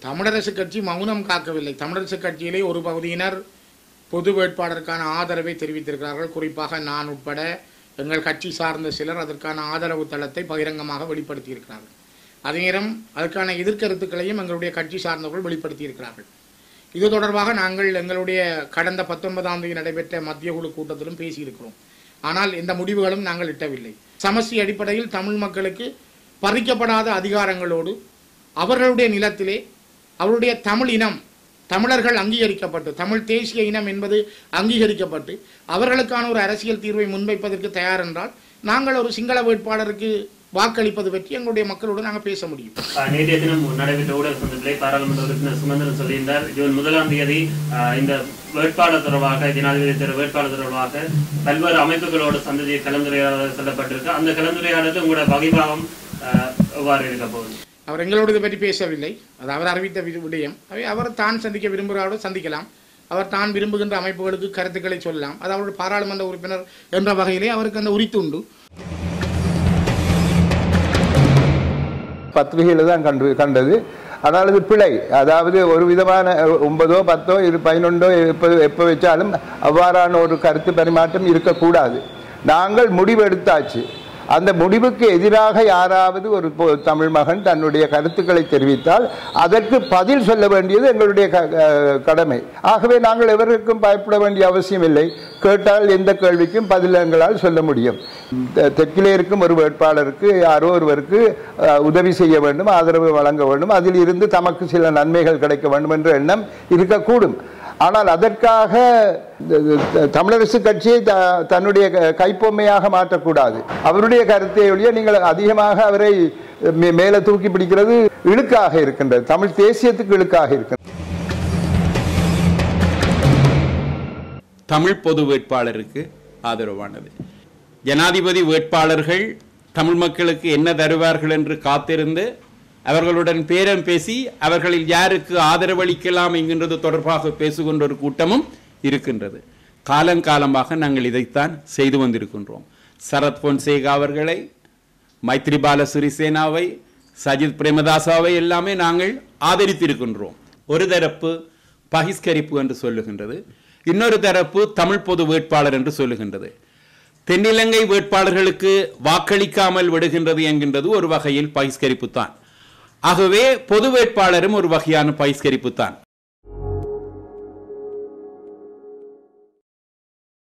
தமிழரசு கட்சி மௌனம் காக்கவில்லை. தமிழரசு கட்சியிலே ஒரு பகுதியினர் பொது வேட்பாளருக்கான ஆதரவை தெரிவித்திருக்கிறார்கள். குறிப்பாக நான் உட்பட எங்கள் கட்சி சார்ந்த சிலர் அதற்கான ஆதரவு தளத்தை பகிரங்கமாக வெளிப்படுத்தியிருக்கிறார்கள். அதே நேரம் அதற்கான எதிர்கருத்துக்களையும் எங்களுடைய கட்சி சார்ந்தவர்கள் வெளிப்படுத்தியிருக்கிறார்கள். இது தொடர்பாக நாங்கள் எங்களுடைய கடந்த 19ஆம் தேதி நடைபெற்ற மத்திய குழு கூட்டத்திலும் பேசியிருக்கிறோம். ஆனால் இந்த முடிவுகளும் நாங்கள் எட்டவில்லை. சமஷ்டி அடிப்படையில் தமிழ் மக்களுக்கு பறிக்கப்படாத அதிகாரங்களோடு அவர்களுடைய நிலத்திலே அவருடைய தமிழ் இனம் தமிழர்கள் அங்கீகரிக்கப்பட்டு தமிழ் தேசிய இனம் என்பது அங்கீகரிக்கப்பட்டு அவர்களுக்கான ஒரு அரசியல் தீர்வை முன்வைப்பதற்கு தயார் என்றால் நாங்கள் ஒரு சிங்கள வேட்பாளருக்கு வாக்களிப்பது பற்றி எங்களுடைய மக்களோடு நாங்கள் பேச முடியும். நேற்றைய தினம் நடைபெற்ற ஊடக சந்திப்பிலே பாராளுமன்ற உறுப்பினர் சுமந்திரன் சொல்லியிருந்தார், ஜூன் 1ஆம் தேதி இந்த வேட்பாளர் தொடர்பாக ஜனாதிபதி வேட்பாளர் தொடர்பாக பல்வேறு அமைப்புகளோட சந்ததியை கலந்துரையாடல் சொல்லப்பட்டிருக்கு. அந்த கலந்துரையாடல் உங்களோட வகைபாகம் எவ்வாறு இருக்க போகுது? அவர் எங்களோடு இதை பற்றி பேசவில்லை. அது அவர் அறிவித்த விடயம். அவர் தான் சந்திக்க விரும்புகிறாரோ சந்திக்கலாம். அவர் தான் விரும்புகின்ற அமைப்புகளுக்கு கருத்துக்களை சொல்லலாம். அது அவருடைய பாராளுமன்ற உறுப்பினர் என்ற வகையிலே அவருக்கு அந்த உரித்து உண்டு. பத்திரிகையில் தான் கண்டது. ஆனால் அது பிழை. அதாவது ஒரு விதமான 9, 10, 11 எப்போ வச்சாலும் அவ்வாறான ஒரு கருத்து பரிமாற்றம் இருக்கக்கூடாது. நாங்கள் முடிவு எடுத்தாச்சு. அந்த முடிவுக்கு எதிராக யாராவது ஒரு தமிழ் மகன் தன்னுடைய கருத்துக்களை தெரிவித்தால் அதற்கு பதில் சொல்ல வேண்டியது எங்களுடைய கடமை. ஆகவே நாங்கள் எவருக்கும் பயப்பட வேண்டிய அவசியம் இல்லை. கேட்டால் எந்த கேள்விக்கும் பதில் எங்களால் சொல்ல முடியும். தெற்கிலே இருக்கும் ஒரு வேட்பாளருக்கு யாரோ ஒருவருக்கு உதவி செய்ய வேண்டும், ஆதரவு வழங்க வேண்டும், அதில் இருந்து தமக்கு சில நன்மைகள் கிடைக்க வேண்டும் என்ற எண்ணம் இருக்கக்கூடும். ஆனால் அதற்காக தமிழரசு கட்சியை தன்னுடைய கைப்பொம்மையாக மாற்றக்கூடாது. அவருடைய கருத்தை ஒழிய நீங்கள் அதிகமாக அவரை மேலே தூக்கி பிடிக்கிறது இழுக்காக இருக்கின்றது. தமிழ் தேசியத்துக்கு இழுக்காக இருக்கின்றது. தமிழ் பொது வேட்பாளருக்கு ஆதரவானது. ஜனாதிபதி வேட்பாளர்கள் தமிழ் மக்களுக்கு என்ன தருவார்கள் என்று காத்திருந்து அவர்களுடன் பேரம் பேசி அவர்களில் யாருக்கு ஆதரவளிக்கலாம் என்கின்றது தொடர்பாக பேசுகின்ற ஒரு கூட்டமும் இருக்கின்றது. காலங்காலமாக நாங்கள் இதைத்தான் செய்து வந்திருக்கின்றோம். சரத் பொன்சேகா அவர்களை, மைத்ரிபால சிறிசேனாவை, சஜித் பிரேமதாசாவை எல்லாமே நாங்கள் ஆதரித்திருக்கின்றோம். ஒரு தரப்பு பகிஷ்கரிப்பு என்று சொல்லுகின்றது, இன்னொரு தரப்பு தமிழ் பொது வேட்பாளர் என்று சொல்லுகின்றது. தென்னிலங்கை வேட்பாளர்களுக்கு வாக்களிக்காமல் விடுகின்றது என்கின்றது ஒரு வகையில் பகிஷ்கரிப்பு தான். ஆகவே பொது வேட்பாளரும் ஒரு வகையான பகிஷ்கரிப்பு தான்.